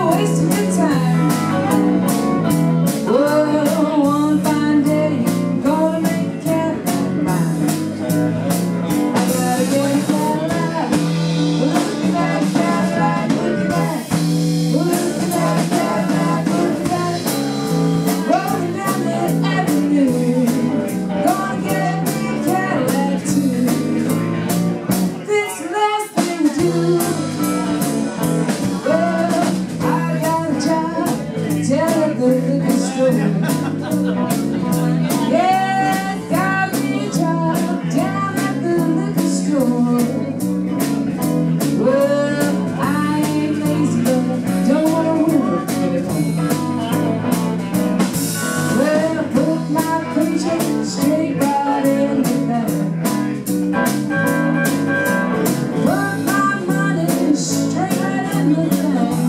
wasting your time. Oh, one fine day, gonna make a Cadillac mine. I gotta get a Cadillac. Look at that Cadillac, look at that. Look at that Cadillac, look at that. Rolling down the avenue, gonna get me a Cadillac too. This last thing to do. Yeah, got me a job down at the liquor store. Well, I ain't lazy, but don't wanna work anymore. Well, put my paycheck straight right in the bank. Put my money straight right in the bank.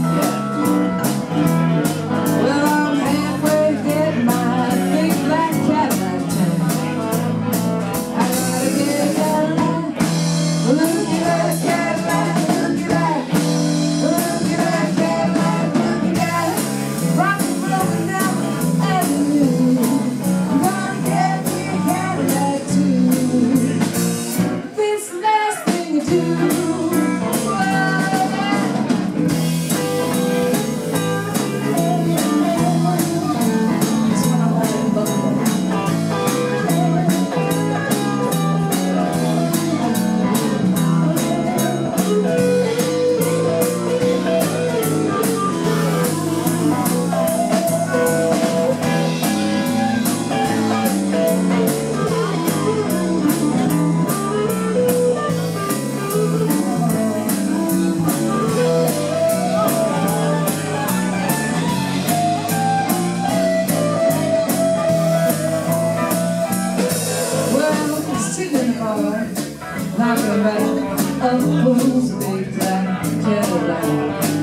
Knocking back up who's big black Cadillac.